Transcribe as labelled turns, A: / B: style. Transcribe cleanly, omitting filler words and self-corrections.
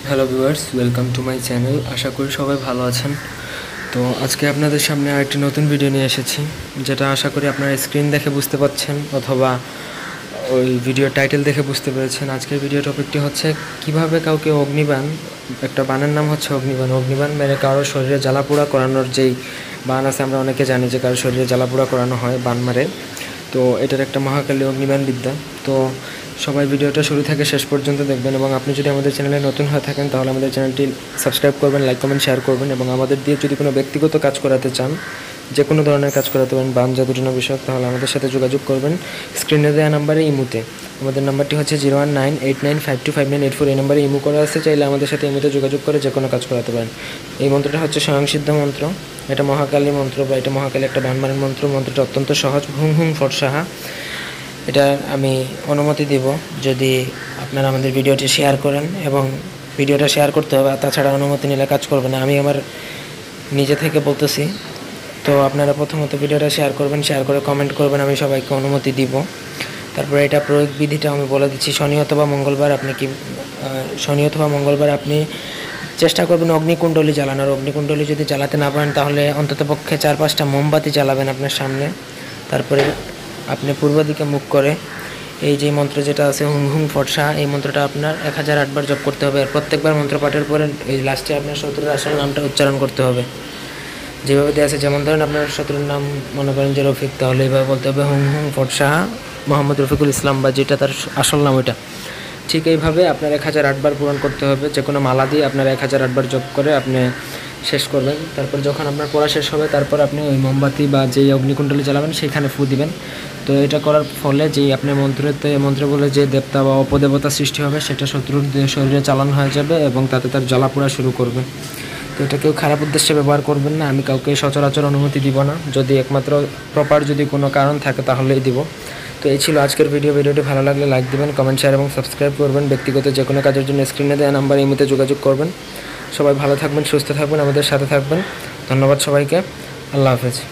A: Hello viewers, welcome to my channel. আশা করি সবাই ভালো আছেন। তো আজকে আপনাদের সামনে আরেকটি নতুন ভিডিও নিয়ে এসেছি, যেটা আশা করি আপনারা স্ক্রিন দেখে বুঝতে পারছেন অথবা ওই ভিডিও টাইটেল দেখে বুঝতে পেরেছেন। আজকের ভিডিও টপিকটি হচ্ছে কিভাবে কাউকে অগ্নিবাণ, একটা বানের নাম হচ্ছে অগ্নিবাণ মেরে কারোর শরীরে জ্বালাপোড়া করানোর যেই বান আছে, আমরা অনেকে জানি যে কারোর শরীরে জ্বালাপোড়া করানো হয় বান মারে। তো এটার একটা মহাকালী অগ্নিবাণ বিদ্যা। তো সবাই ভিডিওটা শুরু থেকে শেষ পর্যন্ত দেখবেন, এবং আপনি যদি আমাদের চ্যানেলে নতুন হয়ে থাকেন তাহলে আমাদের চ্যানেলটি সাবস্ক্রাইব করবেন, লাইক কমেন্ট শেয়ার করবেন, এবং আমাদের দিয়ে যদি কোনো ব্যক্তিগত কাজ করাতে চান, যে কোনো ধরনের কাজ করাতে পারেন বান জাদুটনা বিষয়ক, তাহলে আমাদের সাথে যোগাযোগ করবেন স্ক্রিনে দেওয়া নাম্বারে ইমুতে। আমাদের নাম্বারটি হচ্ছে 0198952598 এই নাম্বারে ইমু করা আছে। চাইলে আমাদের সাথে ইমুতে যোগাযোগ করে যে কোনো কাজ করাতে পারেন। এই মন্ত্রটা হচ্ছে স্বয়ংসিদ্ধ মন্ত্র, এটা মহাকালী মন্ত্র বা এটা মহাকালী একটা বানমারের মন্ত্র। মন্ত্রটা অত্যন্ত সহজ, হুম হুম ফটসাহা। এটা আমি অনুমতি দিব যদি আপনারা আমাদের ভিডিওটি শেয়ার করেন, এবং ভিডিওটা শেয়ার করতে হবে, তাছাড়া অনুমতি নিলে কাজ করবে না। আমি আমার নিজে থেকে বলতেছি। তো আপনারা প্রথমত ভিডিওটা শেয়ার করবেন, শেয়ার করে কমেন্ট করবেন, আমি সবাইকে অনুমতি দিব। তারপরে এটা প্রয়োগ বিধিটা আমি বলে দিচ্ছি। শনি অথবা মঙ্গলবার আপনি চেষ্টা করবেন অগ্নিকুণ্ডলী জ্বালানোর। অগ্নিকুণ্ডলী যদি জ্বালাতে না পারেন তাহলে অন্ততপক্ষে 4-5টা মোমবাতি জ্বালাবেন আপনার সামনে। তারপরে আপনি পূর্ব দিকে মুখ করে এই যে মন্ত্র যেটা আছে হুম হুম ফটসা, এই মন্ত্রটা আপনার 1008 বার জপ করতে হবে। আর প্রত্যেকবার মন্ত্র পাঠের পরে এই লাস্টে আপনার শত্রুর আসল নামটা উচ্চারণ করতে হবে, যেভাবে দেওয়া আছে। যেমন ধরেন আপনার শত্রুর নাম মনে করেন যে রফিক, তাহলে এইভাবে বলতে হবে হুম হুম ফটসাহা মোহাম্মদ রফিকুল ইসলাম, বা যেটা তার আসল নাম ওইটা। ঠিক এইভাবে আপনার 1008 বার পূরণ করতে হবে। যে কোনো মালা দিয়ে আপনার 1008 বার জপ করে আপনি শেষ করবেন। তারপর যখন আপনার পড়া শেষ হবে, তারপর আপনি ওই মোমবাতি বা যেই অগ্নিকুণ্ডলী জ্বালাবেন সেখানে ফু দিবেন। তো এটা করার ফলে যেই আপনার মন্ত্র বলে যে দেবতা বা অপদেবতা সৃষ্টি হবে, সেটা শত্রুর শরীরে চালানো হয়ে যাবে এবং তাতে তার জ্বালাপোড়া শুরু করবে। তো এটা কেউ খারাপ উদ্দেশ্যে ব্যবহার করবেন না। আমি কাউকে সচরাচর অনুমতি দিব না, যদি একমাত্র প্রপার যদি কোনো কারণ থাকে তাহলেই দিব। তো এই ছিল আজকের ভিডিওটি ভালো লাগলে লাইক দিবেন, কমেন্ট শেয়ার এবং সাবস্ক্রাইব করবেন। ব্যক্তিগত যে কোনো কাজের জন্য স্ক্রিনে দেওয়া নাম্বার এই মুহূর্তে যোগাযোগ করবেন। সবাই ভালো থাকবেন, সুস্থ থাকবেন, আমাদের সাথে থাকবেন। ধন্যবাদ সবাইকে। আল্লাহ হাফেজ।